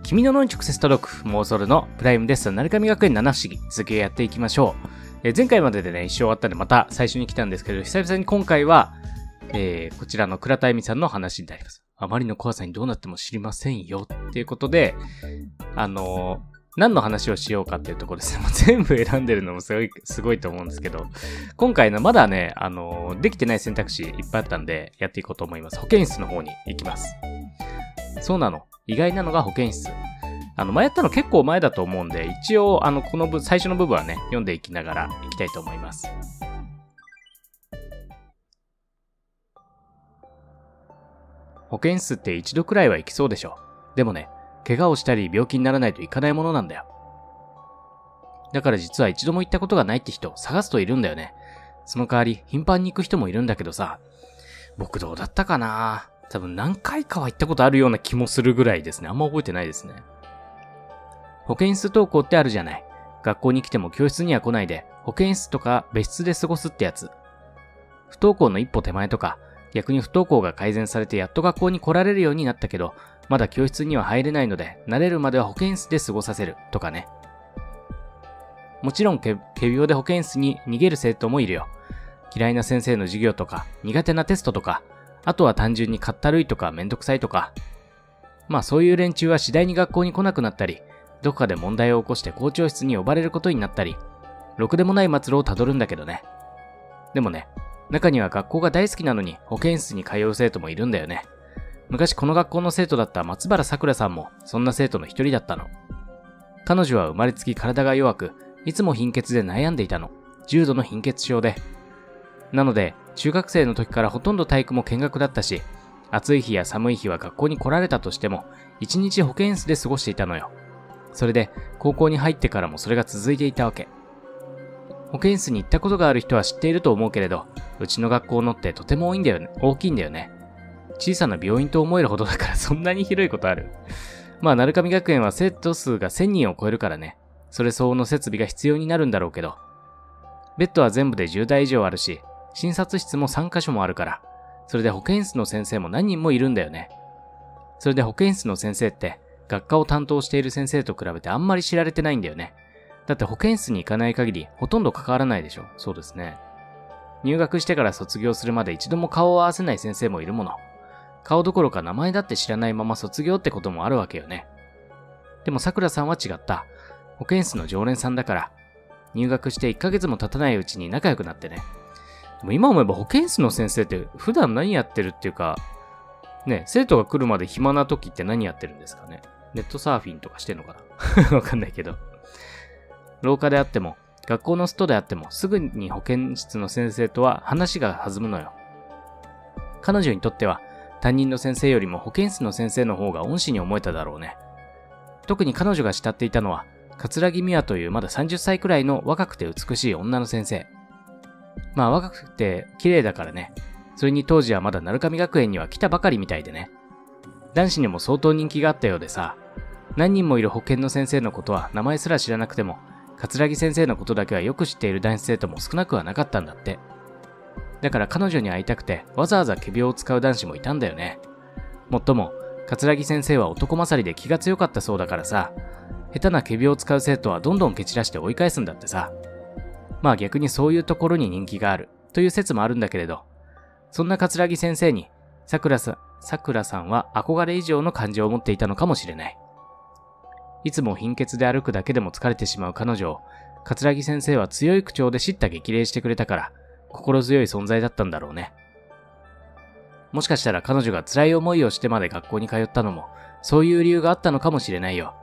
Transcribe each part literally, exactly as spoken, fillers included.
君の脳に直接届く妄想のプライムです。成神学園七不思議、続きをやっていきましょう。えー、前回まででね、一周終わったんでまた最初に来たんですけど、久々に今回は、えー、こちらの倉田恵美さんの話になります。あまりの怖さにどうなっても知りませんよ。っていうことで、あのー、何の話をしようかっていうところですね。もう全部選んでるのもすごい、すごいと思うんですけど、今回のまだね、あのー、できてない選択肢いっぱいあったんで、やっていこうと思います。保健室の方に行きます。そうなの。意外なのが保健室。あの、前やったの結構前だと思うんで、一応、あの、この部、最初の部分はね、読んでいきながらいきたいと思います。保健室って一度くらいは行きそうでしょ。でもね、怪我をしたり病気にならないといかないものなんだよ。だから実は一度も行ったことがないって人、探すといるんだよね。その代わり、頻繁に行く人もいるんだけどさ、僕どうだったかな？多分何回かは行ったことあるような気もするぐらいですね。あんま覚えてないですね。保健室登校ってあるじゃない。学校に来ても教室には来ないで、保健室とか別室で過ごすってやつ。不登校の一歩手前とか、逆に不登校が改善されてやっと学校に来られるようになったけど、まだ教室には入れないので、慣れるまでは保健室で過ごさせるとかね。もちろん、仮病で保健室に逃げる生徒もいるよ。嫌いな先生の授業とか、苦手なテストとか、あとは単純にかったるいとかめんどくさいとか。まあそういう連中は次第に学校に来なくなったり、どこかで問題を起こして校長室に呼ばれることになったり、ろくでもない末路をたどるんだけどね。でもね、中には学校が大好きなのに保健室に通う生徒もいるんだよね。昔この学校の生徒だった松原さくらさんもそんな生徒の一人だったの。彼女は生まれつき体が弱く、いつも貧血で悩んでいたの。重度の貧血症で。なので、中学生の時からほとんど体育も見学だったし、暑い日や寒い日は学校に来られたとしても、一日保健室で過ごしていたのよ。それで、高校に入ってからもそれが続いていたわけ。保健室に行ったことがある人は知っていると思うけれど、うちの学校のってとても多いんだよね、大きいんだよね。小さな病院と思えるほどだからそんなに広いことある。まあ、鳴神学園は生徒数がせんにんを超えるからね、それ相応の設備が必要になるんだろうけど、ベッドは全部でじゅうだい以上あるし、診察室もさんかしょもあるから、それで保健室の先生も何人もいるんだよね。それで保健室の先生って、学科を担当している先生と比べてあんまり知られてないんだよね。だって保健室に行かない限りほとんど関わらないでしょ。そうですね。入学してから卒業するまで一度も顔を合わせない先生もいるもの。顔どころか名前だって知らないまま卒業ってこともあるわけよね。でも桜さんは違った。保健室の常連さんだから、入学していっかげつも経たないうちに仲良くなってね。でも今思えば保健室の先生って普段何やってるっていうか、ね、生徒が来るまで暇な時って何やってるんですかね。ネットサーフィンとかしてんのかなわかんないけど。廊下であっても、学校の外であっても、すぐに保健室の先生とは話が弾むのよ。彼女にとっては、担任の先生よりも保健室の先生の方が恩師に思えただろうね。特に彼女が慕っていたのは、桂木美和というまださんじゅっさいくらいの若くて美しい女の先生。まあ若くて綺麗だからね。それに当時はまだ鳴神学園には来たばかりみたいでね。男子にも相当人気があったようでさ、何人もいる保健の先生のことは名前すら知らなくても、桂木先生のことだけはよく知っている男子生徒も少なくはなかったんだって。だから彼女に会いたくてわざわざ仮病を使う男子もいたんだよね。もっとも、桂木先生は男勝りで気が強かったそうだからさ、下手な仮病を使う生徒はどんどん蹴散らして追い返すんだってさ。まあ逆にそういうところに人気があるという説もあるんだけれど、そんな桂木先生に桜さん、桜さんは憧れ以上の感情を持っていたのかもしれない。いつも貧血で歩くだけでも疲れてしまう彼女を、桂木先生は強い口調で叱咤激励してくれたから、心強い存在だったんだろうね。もしかしたら彼女が辛い思いをしてまで学校に通ったのも、そういう理由があったのかもしれないよ。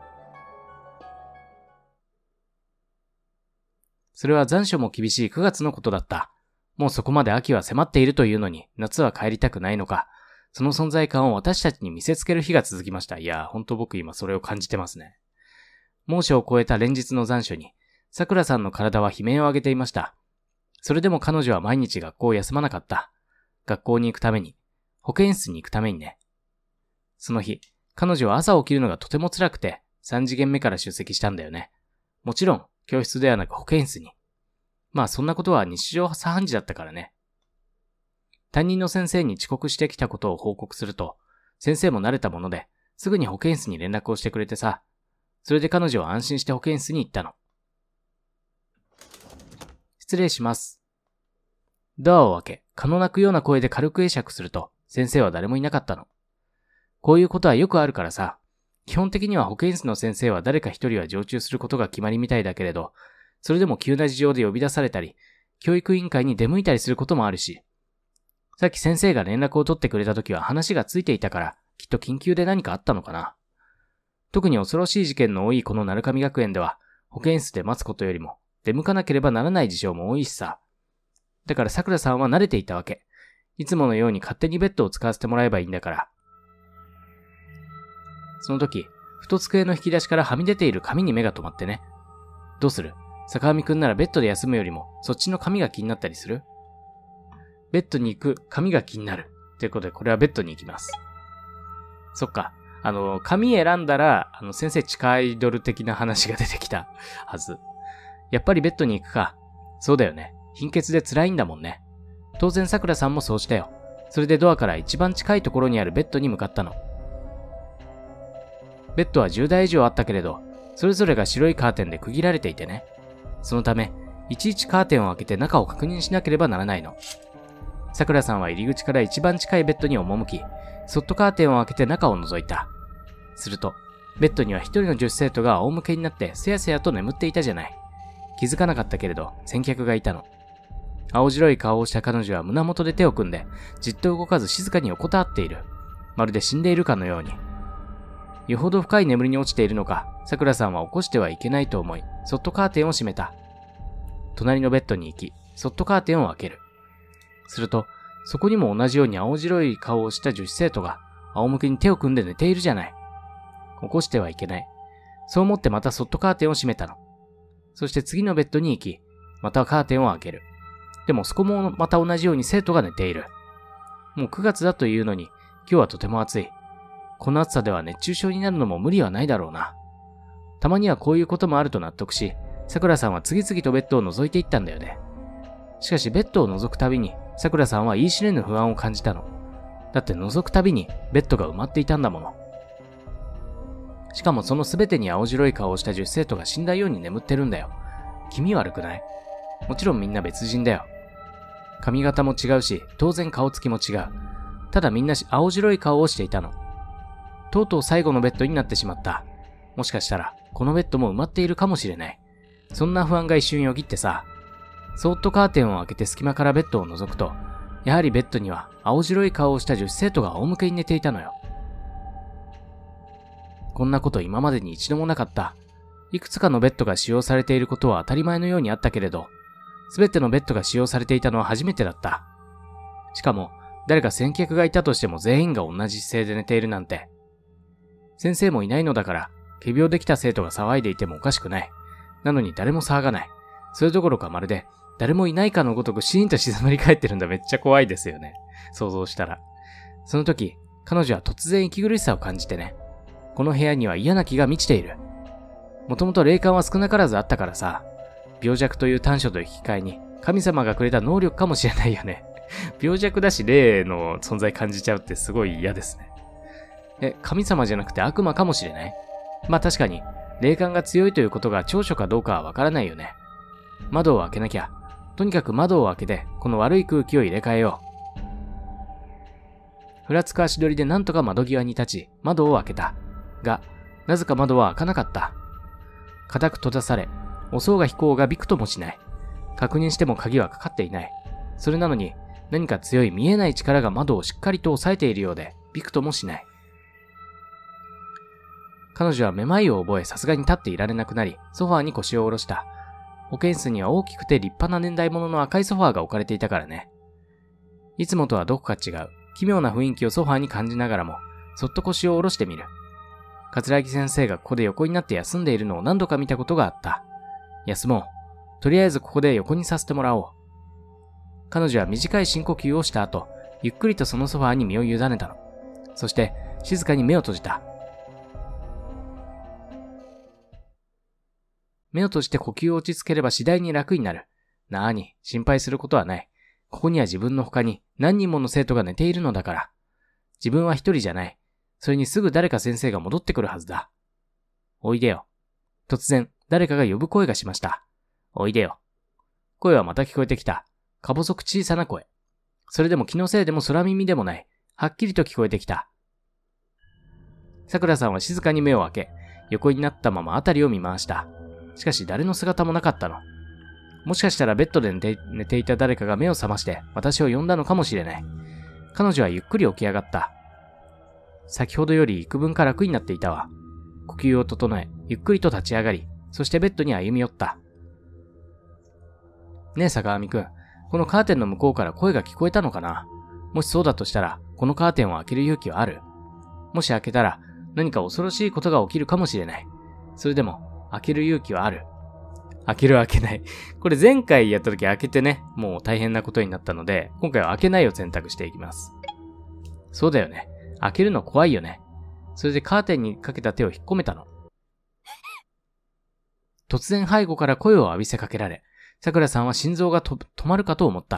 それは残暑も厳しいくがつのことだった。もうそこまで秋は迫っているというのに、夏は帰りたくないのか、その存在感を私たちに見せつける日が続きました。いやー、ほんと僕今それを感じてますね。猛暑を超えた連日の残暑に、桜さんの体は悲鳴を上げていました。それでも彼女は毎日学校を休まなかった。学校に行くために、保健室に行くためにね。その日、彼女は朝起きるのがとても辛くて、さんじげんめから出席したんだよね。もちろん、教室ではなく保健室に。まあそんなことは日常茶飯事だったからね。担任の先生に遅刻してきたことを報告すると、先生も慣れたもので、 すぐに保健室に連絡をしてくれてさ。それで彼女は安心して保健室に行ったの。失礼します。ドアを開け、蚊の鳴くような声で軽く会釈すると、先生は誰もいなかったの。こういうことはよくあるからさ。基本的には保健室の先生は誰か一人は常駐することが決まりみたいだけれど、それでも急な事情で呼び出されたり、教育委員会に出向いたりすることもあるし。さっき先生が連絡を取ってくれた時は話がついていたから、きっと緊急で何かあったのかな。特に恐ろしい事件の多いこの鳴上学園では、保健室で待つことよりも、出向かなければならない事象も多いしさ。だから桜さんは慣れていたわけ。いつものように勝手にベッドを使わせてもらえばいいんだから。その時、ふと机の引き出しからはみ出ている紙に目が止まってね。どうする？坂上くんならベッドで休むよりも、そっちの紙が気になったりする？ベッドに行く紙が気になる。ということで、これはベッドに行きます。そっか。あの、紙選んだら、あの、先生地下アイドル的な話が出てきたはず。やっぱりベッドに行くか。そうだよね。貧血で辛いんだもんね。当然桜さんもそうしたよ。それでドアから一番近いところにあるベッドに向かったの。ベッドはじゅうだい以上あったけれど、それぞれが白いカーテンで区切られていてね。そのため、いちいちカーテンを開けて中を確認しなければならないの。桜さんは入り口から一番近いベッドに赴き、そっとカーテンを開けて中を覗いた。すると、ベッドには一人の女子生徒が仰向けになってせやせやと眠っていたじゃない。気づかなかったけれど、先客がいたの。青白い顔をした彼女は胸元で手を組んで、じっと動かず静かに横たわっている。まるで死んでいるかのように。よほど深い眠りに落ちているのか、桜さんは起こしてはいけないと思い、そっとカーテンを閉めた。隣のベッドに行き、そっとカーテンを開ける。すると、そこにも同じように青白い顔をした女子生徒が、仰向けに手を組んで寝ているじゃない。起こしてはいけない。そう思ってまたそっとカーテンを閉めたの。そして次のベッドに行き、またカーテンを開ける。でもそこもまた同じように生徒が寝ている。もうくがつだというのに、今日はとても暑い。この暑さでは熱中症になるのも無理はないだろうな。たまにはこういうこともあると納得し、桜さんは次々とベッドを覗いていったんだよね。しかしベッドを覗くたびに、桜さんは言い知れぬ不安を感じたの。だって覗くたびにベッドが埋まっていたんだもの。しかもそのすべてに青白い顔をした女子生徒が死んだように眠ってるんだよ。気味悪くない？もちろんみんな別人だよ。髪型も違うし、当然顔つきも違う。ただみんな青白い顔をしていたの。とうとう最後のベッドになってしまった。もしかしたら、このベッドも埋まっているかもしれない。そんな不安が一瞬よぎってさ、そーっとカーテンを開けて隙間からベッドを覗くと、やはりベッドには青白い顔をした女子生徒が仰向けに寝ていたのよ。こんなこと今までに一度もなかった。いくつかのベッドが使用されていることは当たり前のようにあったけれど、すべてのベッドが使用されていたのは初めてだった。しかも、誰か先客がいたとしても全員が同じ姿勢で寝ているなんて。先生もいないのだから、仮病できた生徒が騒いでいてもおかしくない。なのに誰も騒がない。それどころかまるで、誰もいないかのごとくシーンと静まり返ってるんだ。めっちゃ怖いですよね。想像したら。その時、彼女は突然息苦しさを感じてね。この部屋には嫌な気が満ちている。もともと霊感は少なからずあったからさ、病弱という短所と引き換えに、神様がくれた能力かもしれないよね。病弱だし霊の存在感じちゃうってすごい嫌ですね。え、神様じゃなくて悪魔かもしれない？まあ確かに、霊感が強いということが長所かどうかはわからないよね。窓を開けなきゃ。とにかく窓を開けて、この悪い空気を入れ替えよう。ふらつく足取りでなんとか窓際に立ち、窓を開けた。が、なぜか窓は開かなかった。固く閉ざされ、押そうが引こうがびくともしない。確認しても鍵はかかっていない。それなのに、何か強い見えない力が窓をしっかりと押さえているようで、びくともしない。彼女はめまいを覚え、さすがに立っていられなくなり、ソファーに腰を下ろした。保健室には大きくて立派な年代物の赤いソファーが置かれていたからね。いつもとはどこか違う、奇妙な雰囲気をソファーに感じながらも、そっと腰を下ろしてみる。桂木先生がここで横になって休んでいるのを何度か見たことがあった。休もう。とりあえずここで横にさせてもらおう。彼女は短い深呼吸をした後、ゆっくりとそのソファーに身を委ねたの。そして、静かに目を閉じた。目を閉じて呼吸を落ち着ければ次第に楽になる。なーに、心配することはない。ここには自分の他に何人もの生徒が寝ているのだから。自分は一人じゃない。 それにすぐ誰か先生が戻ってくるはずだ。おいでよ。突然、誰かが呼ぶ声がしました。おいでよ。声はまた聞こえてきた。か細く小さな声。それでも気のせいでも空耳でもない。はっきりと聞こえてきた。さくらさんは静かに目を開け、横になったまま辺りを見回した。しかし誰の姿もなかったの。もしかしたらベッドで寝て、寝ていた誰かが目を覚まして私を呼んだのかもしれない。彼女はゆっくり起き上がった。先ほどより幾分か楽になっていたわ。呼吸を整え、ゆっくりと立ち上がり、そしてベッドに歩み寄った。ねえ坂上くん、このカーテンの向こうから声が聞こえたのかな？もしそうだとしたら、このカーテンを開ける勇気はある？もし開けたら、何か恐ろしいことが起きるかもしれない。それでも、開ける勇気はある。開ける開けない。これ前回やった時開けてね、もう大変なことになったので、今回は開けないを選択していきます。そうだよね。開けるの怖いよね。それでカーテンにかけた手を引っ込めたの。突然背後から声を浴びせかけられ、さくらさんは心臓がと止まるかと思った。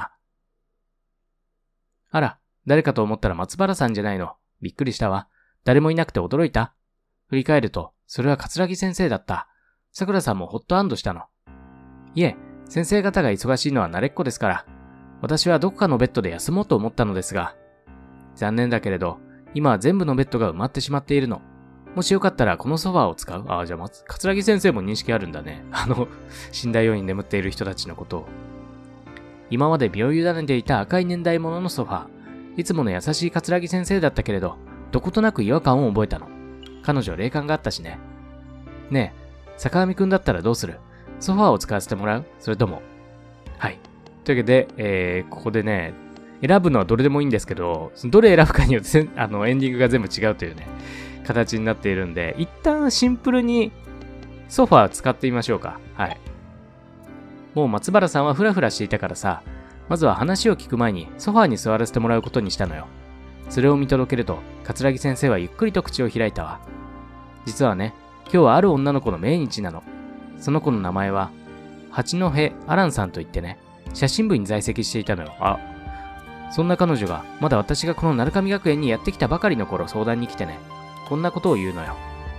あら、誰かと思ったら松原さんじゃないの。びっくりしたわ。誰もいなくて驚いた。振り返ると、それは桂木先生だった。さくらさんもほっと安堵したの。いえ、先生方が忙しいのは慣れっこですから。私はどこかのベッドで休もうと思ったのですが。残念だけれど、今は全部のベッドが埋まってしまっているの。もしよかったらこのソファーを使う？ああ、じゃあ、桂木先生も認識あるんだね。あの、死んだように眠っている人たちのことを。今まで身を委ねていた赤い年代物のソファー。いつもの優しい桂木先生だったけれど、どことなく違和感を覚えたの。彼女は霊感があったしね。ねえ、坂上くんだったらどうする？ソファーを使わせてもらう？それとも。はい。というわけで、えー、ここでね、選ぶのはどれでもいいんですけど、どれ選ぶかによってあのエンディングが全部違うというね、形になっているんで、一旦シンプルにソファー使ってみましょうか。はい。もう松原さんはフラフラしていたからさ、まずは話を聞く前にソファーに座らせてもらうことにしたのよ。それを見届けると、桂木先生はゆっくりと口を開いたわ。実はね、今日はある女の子の命日なの。その子の名前は、八戸アランさんといってね、写真部に在籍していたのよ。あ、そんな彼女が、まだ私がこの鳴上学園にやってきたばかりの頃相談に来てね、こんなことを言うのよ。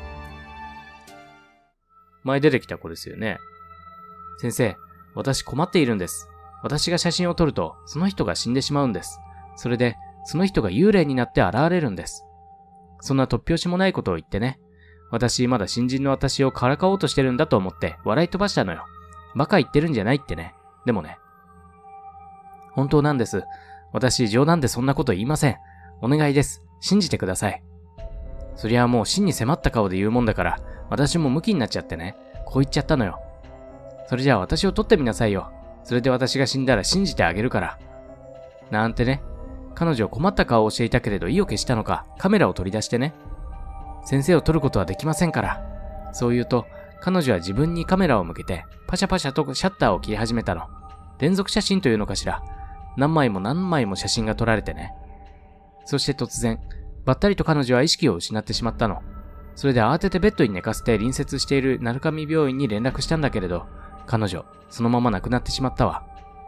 前出てきた子ですよね。先生、私困っているんです。私が写真を撮ると、その人が死んでしまうんです。それで、その人が幽霊になって現れるんです。そんな突拍子もないことを言ってね。私、まだ新人の私をからかおうとしてるんだと思って笑い飛ばしたのよ。バカ言ってるんじゃないってね。でもね。本当なんです。私、冗談でそんなこと言いません。お願いです。信じてください。そりゃもう真に迫った顔で言うもんだから、私もムキになっちゃってね。こう言っちゃったのよ。それじゃあ私を撮ってみなさいよ。それで私が死んだら信じてあげるから。なんてね。彼女は困った顔をしていたけれど意を決したのか、カメラを取り出してね。先生を撮ることはできませんから。そう言うと、彼女は自分にカメラを向けて、パシャパシャとシャッターを切り始めたの。連続写真というのかしら。何枚も何枚も写真が撮られてね。そして突然、ばったりと彼女は意識を失ってしまったの。それで慌ててベッドに寝かせて隣接している鳴上病院に連絡したんだけれど、彼女、そのまま亡くなってしまったわ。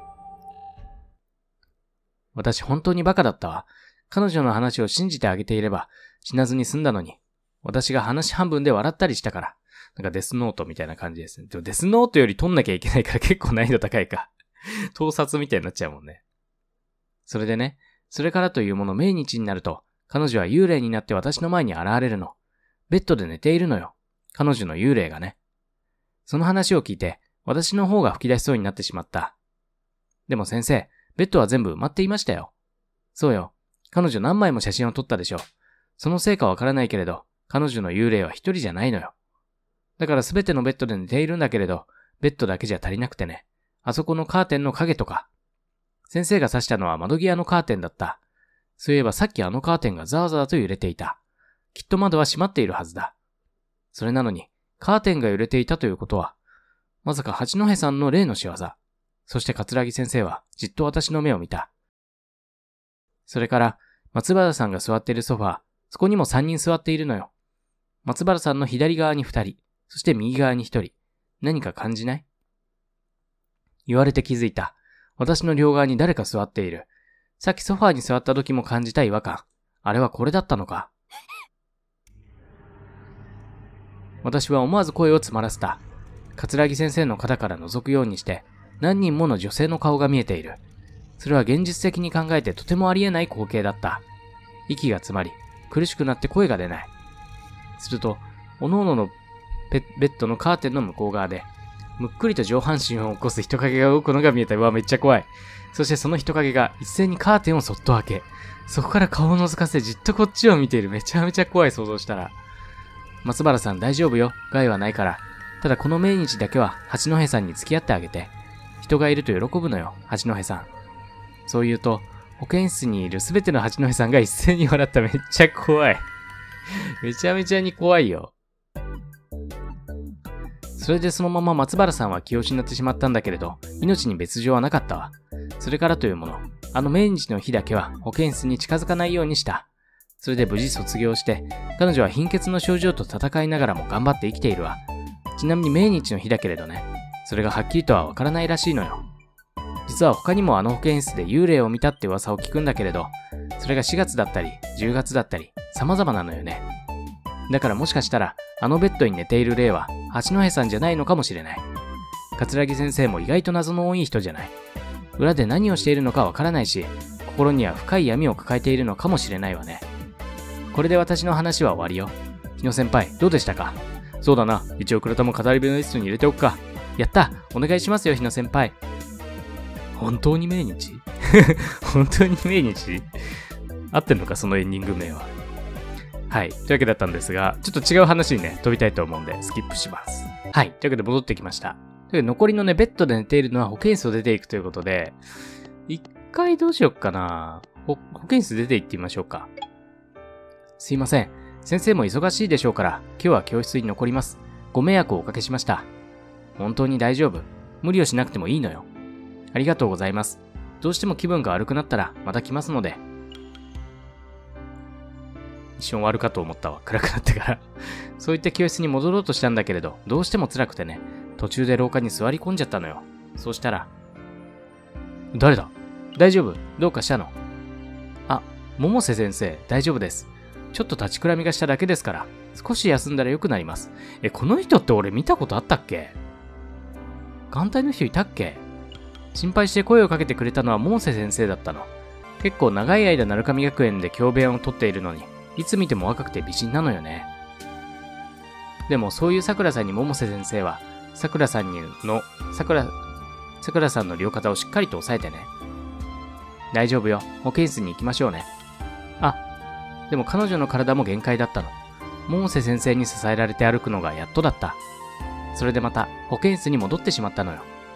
私本当にバカだったわ。彼女の話を信じてあげていれば死なずに済んだのに。私が話半分で笑ったりしたから。なんかデスノートみたいな感じですね。でもデスノートより撮んなきゃいけないから結構難易度高いか。盗撮みたいになっちゃうもんね。それでね、それからというもの命日になると、彼女は幽霊になって私の前に現れるの。ベッドで寝ているのよ。彼女の幽霊がね。その話を聞いて、私の方が吹き出しそうになってしまった。でも先生、ベッドは全部埋まっていましたよ。そうよ。彼女何枚も写真を撮ったでしょ。そのせいかわからないけれど、彼女の幽霊は一人じゃないのよ。だからすべてのベッドで寝ているんだけれど、ベッドだけじゃ足りなくてね。あそこのカーテンの影とか。先生が指したのは窓際のカーテンだった。そういえばさっきあのカーテンがザーザーと揺れていた。きっと窓は閉まっているはずだ。それなのに、カーテンが揺れていたということは、まさか八戸さんの霊の仕業。そして桂木先生はじっと私の目を見た。それから、松原さんが座っているソファー、そこにも三人座っているのよ。松原さんの左側に二人、そして右側に一人。何か感じない？言われて気づいた。私の両側に誰か座っている。さっきソファーに座った時も感じた違和感。あれはこれだったのか。 私は思わず声を詰まらせた。桂木先生の肩から覗くようにして、何人もの女性の顔が見えている。それは現実的に考えてとてもありえない光景だった。息が詰まり、苦しくなって声が出ない。すると、おのおののベッドのカーテンの向こう側で、むっくりと上半身を起こす人影が動くのが見えた。うわ、めっちゃ怖い。そしてその人影が一斉にカーテンをそっと開け、そこから顔を覗かせじっとこっちを見ている。めちゃめちゃ怖い想像したら。松原さん大丈夫よ。害はないから。ただこの命日だけは八戸さんに付き合ってあげて。人がいると喜ぶのよ、八戸さん。そう言うと、保健室にいるすべての八戸さんが一斉に笑った。めっちゃ怖い。めちゃめちゃに怖いよ。それでそのまま松原さんは気を失ってしまったんだけれど、命に別状はなかったわ。それからというもの、あの命日の日だけは保健室に近づかないようにした。それで無事卒業して、彼女は貧血の症状と戦いながらも頑張って生きているわ。ちなみに命日の日だけれどね、それがはっきりとはわからないらしいのよ。実は他にもあの保健室で幽霊を見たって噂を聞くんだけれど、それがしがつだったりじゅうがつだったり様々なのよね。だからもしかしたらあのベッドに寝ている霊は八戸さんじゃないのかもしれない。桂木先生も意外と謎の多い人じゃない。裏で何をしているのかわからないし、心には深い闇を抱えているのかもしれないわね。これで私の話は終わりよ。日野先輩、どうでしたか？そうだな。一応倉田も語り部のリストに入れておくか。やった！お願いしますよ、日野先輩。本当に命日本当に命日合ってんのか、そのエンディング名は。はい。というわけだったんですが、ちょっと違う話にね、飛びたいと思うんで、スキップします。はい。というわけで戻ってきました。というわけで残りのね、ベッドで寝ているのは保健室を出ていくということで、一回どうしよっかな。保健室出て行ってみましょうか。すいません。先生も忙しいでしょうから、今日は教室に残ります。ご迷惑をおかけしました。本当に大丈夫。無理をしなくてもいいのよ。ありがとうございます。どうしても気分が悪くなったら、また来ますので。一瞬終わるかと思ったわ。暗くなってから。そういった教室に戻ろうとしたんだけれど、どうしても辛くてね、途中で廊下に座り込んじゃったのよ。そうしたら、誰だ？大丈夫？どうかしたの？あ、百瀬先生、大丈夫です。ちょっと立ちくらみがしただけですから、少し休んだら良くなります。え、この人って俺見たことあったっけ？眼帯の人いたっけ？心配して声をかけてくれたのは百瀬先生だったの。結構長い間鳴上学園で教鞭をとっているのに、いつ見ても若くて美人なのよね。でもそういう桜さんに百瀬先生は、桜さんにの、桜、桜さんの両肩をしっかりと押さえてね。大丈夫よ。保健室に行きましょうね。あ、でも彼女の体も限界だったの。百瀬先生に支えられて歩くのがやっとだった。それでまた保健室に戻ってしまったのよ。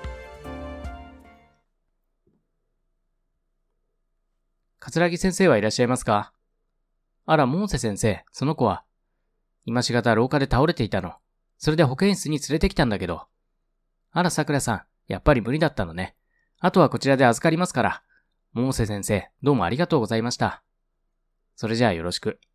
桂木先生はいらっしゃいますか？あら、百瀬先生、その子は。今しがた廊下で倒れていたの。それで保健室に連れてきたんだけど。あら、桜さん、やっぱり無理だったのね。あとはこちらで預かりますから。百瀬先生、どうもありがとうございました。それじゃあよろしく。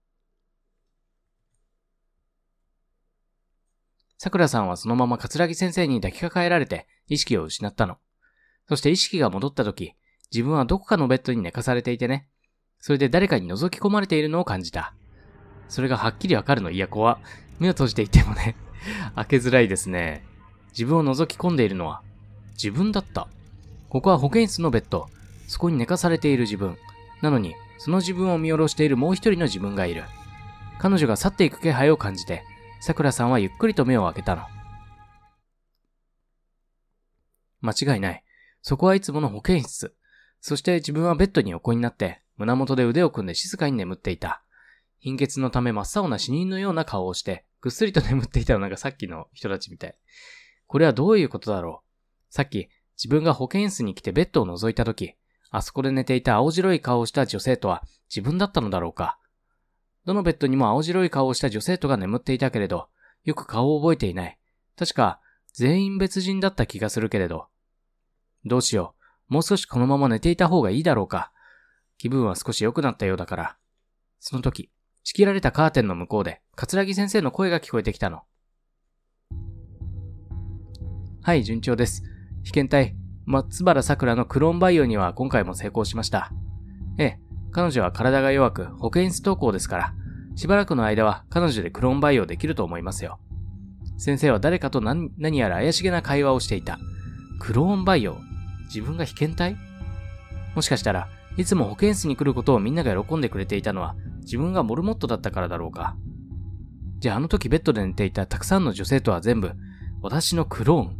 桜さんはそのまま桂木先生に抱きかかえられて意識を失ったの。そして意識が戻った時、自分はどこかのベッドに寝かされていてね。それで誰かに覗き込まれているのを感じた。それがはっきりわかるの。いや、怖っ。目を閉じていてもね、開けづらいですね。自分を覗き込んでいるのは自分だった。ここは保健室のベッド。そこに寝かされている自分。なのに、その自分を見下ろしているもう一人の自分がいる。彼女が去っていく気配を感じて、桜さんはゆっくりと目を開けたの。間違いない。そこはいつもの保健室。そして自分はベッドに横になって、胸元で腕を組んで静かに眠っていた。貧血のため真っ青な死人のような顔をして、ぐっすりと眠っていたの。なんかさっきの人たちみたい。これはどういうことだろう。さっき、自分が保健室に来てベッドを覗いたとき、あそこで寝ていた青白い顔をした女性とは自分だったのだろうか。どのベッドにも青白い顔をした女性とが眠っていたけれど、よく顔を覚えていない。確か、全員別人だった気がするけれど。どうしよう。もう少しこのまま寝ていた方がいいだろうか。気分は少し良くなったようだから。その時、仕切られたカーテンの向こうで、桂木先生の声が聞こえてきたの。はい、順調です。被験体、松原桜のクローン培養には今回も成功しました。ええ、彼女は体が弱く保健室登校ですから、しばらくの間は彼女でクローン培養できると思いますよ。 先生は誰かと何、何やら怪しげな会話をしていた。クローン培養。自分が被験体？もしかしたら、いつも保健室に来ることをみんなが喜んでくれていたのは、自分がモルモットだったからだろうか。じゃああの時ベッドで寝ていたたくさんの女性とは全部、私のクローン。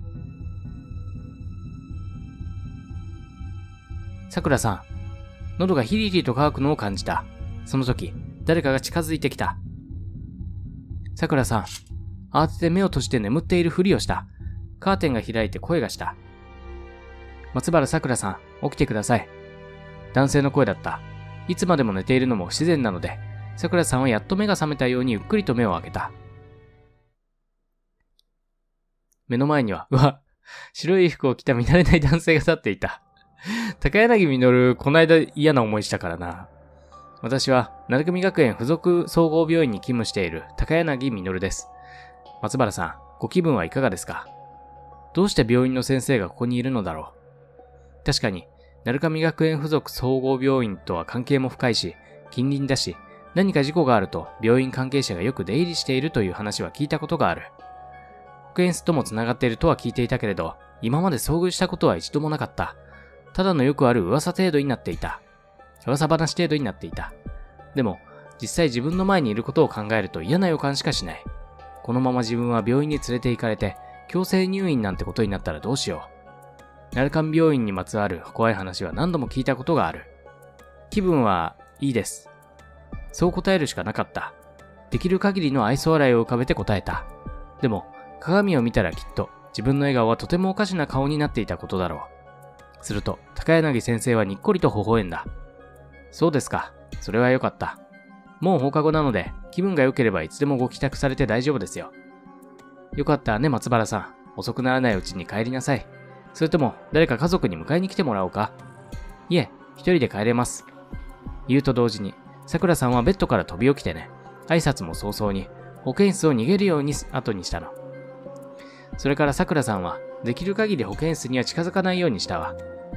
さくらさん、喉がヒリヒリと乾くのを感じた。その時、誰かが近づいてきた。さくらさん、慌てて目を閉じて眠っているふりをした。カーテンが開いて声がした。松原さくらさん、起きてください。男性の声だった。いつまでも寝ているのも不自然なので、さくらさんはやっと目が覚めたようにゆっくりと目を開けた。目の前には、うわ、白い服を着た見慣れない男性が立っていた。高柳実、こないだ嫌な思いしたからな。私は、鳴神学園附属総合病院に勤務している高柳実です。松原さん、ご気分はいかがですか？どうして病院の先生がここにいるのだろう。確かに、鳴神学園附属総合病院とは関係も深いし、近隣だし、何か事故があると病院関係者がよく出入りしているという話は聞いたことがある。保健室とも繋がっているとは聞いていたけれど、今まで遭遇したことは一度もなかった。ただのよくある噂程度になっていた。噂話程度になっていた。でも、実際自分の前にいることを考えると嫌な予感しかしない。このまま自分は病院に連れて行かれて、強制入院なんてことになったらどうしよう。鳴神病院にまつわる怖い話は何度も聞いたことがある。気分はいいです。そう答えるしかなかった。できる限りの愛想笑いを浮かべて答えた。でも、鏡を見たらきっと自分の笑顔はとてもおかしな顔になっていたことだろう。すると、高柳先生はにっこりと微笑んだ。そうですか。それはよかった。もう放課後なので、気分が良ければいつでもご帰宅されて大丈夫ですよ。よかったね、松原さん。遅くならないうちに帰りなさい。それとも、誰か家族に迎えに来てもらおうか。いえ、一人で帰れます。言うと同時に、桜さんはベッドから飛び起きてね、挨拶も早々に、保健室を逃げるように後にしたの。それから桜さんは、できる限り保健室には近づかないようにしたわ。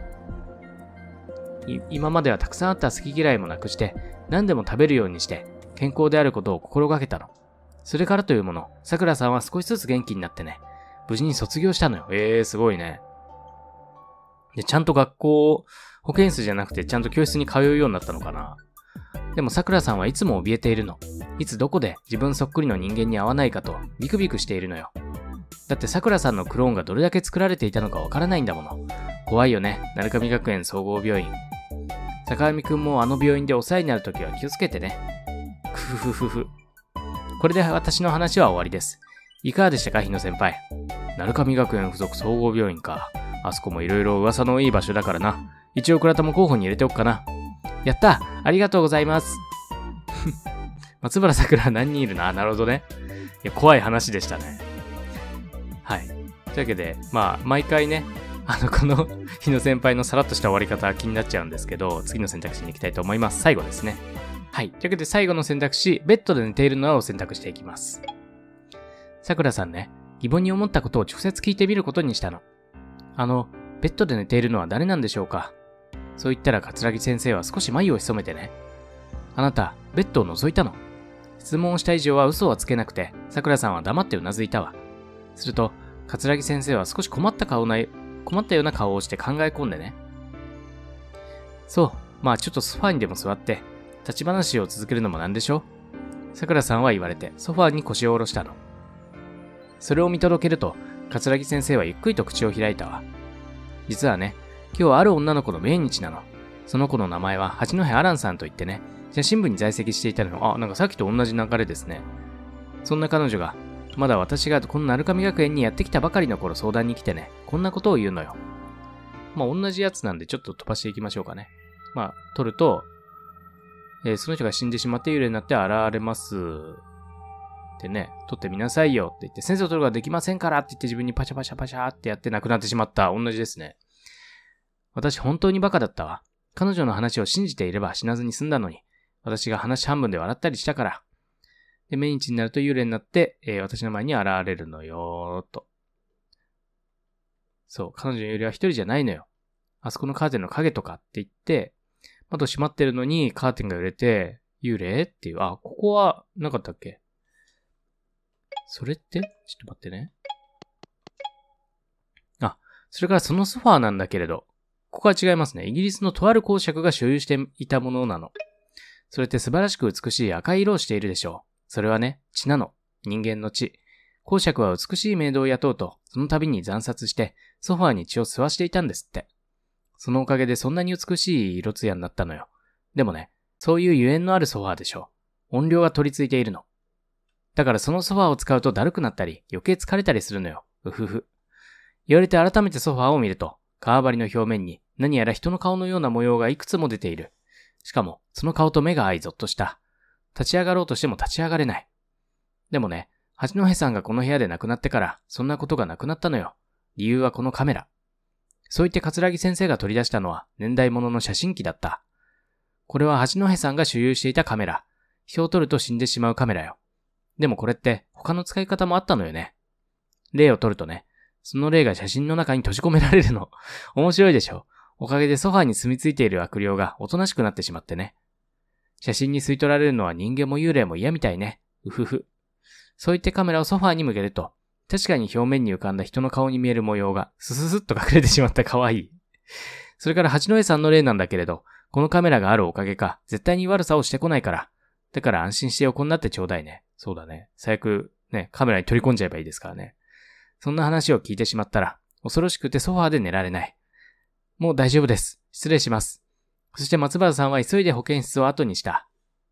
今まではたくさんあった好き嫌いもなくして、何でも食べるようにして、健康であることを心がけたの。それからというもの、桜さんは少しずつ元気になってね、無事に卒業したのよ。えー、すごいね。で、ちゃんと学校、保健室じゃなくてちゃんと教室に通うようになったのかな。でも桜さんはいつも怯えているの。いつどこで自分そっくりの人間に会わないかとビクビクしているのよ。だって桜さんのクローンがどれだけ作られていたのかわからないんだもの。怖いよね、鳴神学園総合病院。坂上くんもあの病院でお世話になるときは気をつけてね。くふふふふ。これで私の話は終わりです。いかがでしたか、日野先輩。鳴神学園附属総合病院か。あそこもいろいろ噂のいい場所だからな。一応倉田も候補に入れておくかな。やったありがとうございます。松原桜は何人いるな。なるほどね。いや、怖い話でしたね。はい。というわけで、まあ、毎回ね、あの、この、日野先輩のさらっとした終わり方気になっちゃうんですけど、次の選択肢に行きたいと思います。最後ですね。はい。というわけで最後の選択肢、ベッドで寝ているのを選択していきます。桜さんね、疑問に思ったことを直接聞いてみることにしたの。あの、ベッドで寝ているのは誰なんでしょうか？そう言ったら桂木先生は少し眉を潜めてね。あなた、ベッドを覗いたの？質問をした以上は嘘はつけなくて、桜さんは黙ってうなずいたわ。すると、桂木先生は少し困った顔な、困ったような顔をして考え込んでね。そう、まあちょっとソファーにでも座って、立ち話を続けるのもなんでしょ？桜さんは言われて、ソファーに腰を下ろしたの。それを見届けると、桂木先生はゆっくりと口を開いたわ。実はね、今日ある女の子の命日なの。その子の名前は八戸アランさんといってね、写真部に在籍していたの。あ、なんかさっきと同じ流れですね。そんな彼女が、まだ私がこの鳴神学園にやってきたばかりの頃相談に来てね、こんなことを言うのよ。まあ同じやつなんでちょっと飛ばしていきましょうかね。まあ、取ると、えー、その人が死んでしまって幽霊になって現れます。ってね、取ってみなさいよって言って、先生を取ることができませんからって言って自分にパシャパシャパシャってやって亡くなってしまった。同じですね。私本当にバカだったわ。彼女の話を信じていれば死なずに済んだのに、私が話半分で笑ったりしたから。で、命日になると幽霊になって、えー、私の前に現れるのよーと。そう、彼女の幽霊は一人じゃないのよ。あそこのカーテンの影とかって言って、窓閉まってるのにカーテンが揺れて、幽霊っていう、あ、ここはなかったっけ？ それってちょっと待ってね。あ、それからそのソファーなんだけれど、ここは違いますね。イギリスのとある公爵が所有していたものなの。それって素晴らしく美しい赤い色をしているでしょう。それはね、血なの。人間の血。公爵は美しいメイドを雇うと、その度に惨殺して、ソファーに血を吸わしていたんですって。そのおかげでそんなに美しい色艶になったのよ。でもね、そういうゆえんのあるソファーでしょう。音量が取り付いているの。だからそのソファーを使うとだるくなったり、余計疲れたりするのよ。うふふ。言われて改めてソファーを見ると、革張りの表面に何やら人の顔のような模様がいくつも出ている。しかも、その顔と目が合いゾッとした。立ち上がろうとしても立ち上がれない。でもね、八戸さんがこの部屋で亡くなってから、そんなことがなくなったのよ。理由はこのカメラ。そう言って桂木先生が取り出したのは年代物の写真機だった。これは八戸さんが所有していたカメラ。人を撮ると死んでしまうカメラよ。でもこれって他の使い方もあったのよね。霊を撮るとね、その霊が写真の中に閉じ込められるの。面白いでしょ。おかげでソファーに住み着いている悪霊がおとなしくなってしまってね。写真に吸い取られるのは人間も幽霊も嫌みたいね。うふふ。そう言ってカメラをソファーに向けると、確かに表面に浮かんだ人の顔に見える模様がスススッと隠れてしまった可愛い。それから八戸さんの霊なんだけれど、このカメラがあるおかげか、絶対に悪さをしてこないから。だから安心して横になってちょうだいね。そうだね。最悪、ね、カメラに取り込んじゃえばいいですからね。そんな話を聞いてしまったら、恐ろしくてソファーで寝られない。もう大丈夫です。失礼します。そして松原さんは急いで保健室を後にした。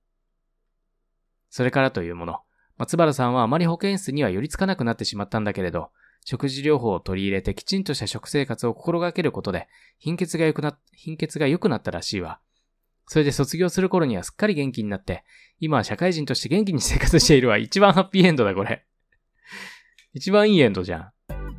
それからというもの。松原さんはあまり保健室には寄りつかなくなってしまったんだけれど、食事療法を取り入れてきちんとした食生活を心がけることで、貧血が良くな、貧血が良くなったらしいわ。それで卒業する頃にはすっかり元気になって、今は社会人として元気に生活しているわ。一番ハッピーエンドだ、これ。一番いいエンドじゃん。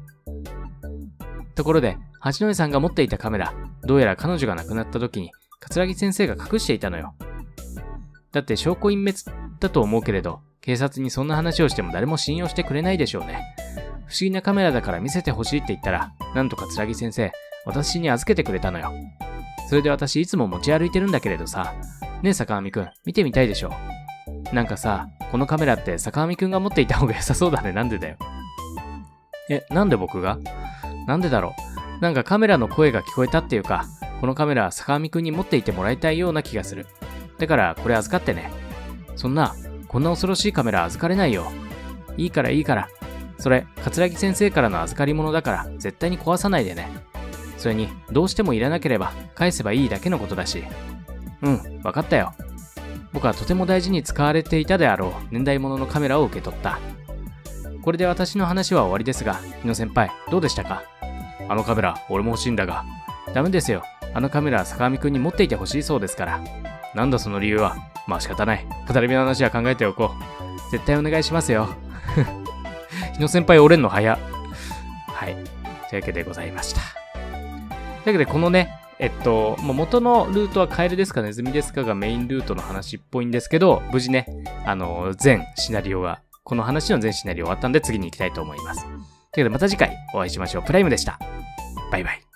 ところで、八戸さんが持っていたカメラ、どうやら彼女が亡くなった時に、桂木先生が隠していたのよ。だって証拠隠滅だと思うけれど、警察にそんな話をしても誰も信用してくれないでしょうね。不思議なカメラだから見せてほしいって言ったら、なんと桂木先生、私に預けてくれたのよ。それで私いつも持ち歩いてるんだけれどさ、ねえ坂上くん、見てみたいでしょ。なんかさ、このカメラって坂上くんが持っていた方が良さそうだね。なんでだよ。え、なんで僕が？なんでだろう。なんかカメラの声が聞こえたっていうか、このカメラは坂上くんに持っていてもらいたいような気がする。だからこれ預かってね。そんな、こんな恐ろしいカメラ預かれないよ。いいからいいから。それ、桂木先生からの預かり物だから絶対に壊さないでね。それに、どうしてもいらなければ返せばいいだけのことだし。うん、わかったよ。僕はとても大事に使われていたであろう年代物のカメラを受け取った。これで私の話は終わりですが、日野先輩、どうでしたか？あのカメラ、俺も欲しいんだが。ダメですよ。あのカメラは坂上くんに持っていてほしいそうですから。なんだその理由は。まあ仕方ない。語り部の話は考えておこう。絶対お願いしますよ。日野先輩折れんの早。はい。というわけでございました。というわけでこのね、えっと、まあ、元のルートはカエルですかネズミですかがメインルートの話っぽいんですけど、無事ね、あの、全シナリオが、この話の全シナリオ終わったんで次に行きたいと思います。というわけでまた次回お会いしましょう。プライムでした。バイバイ。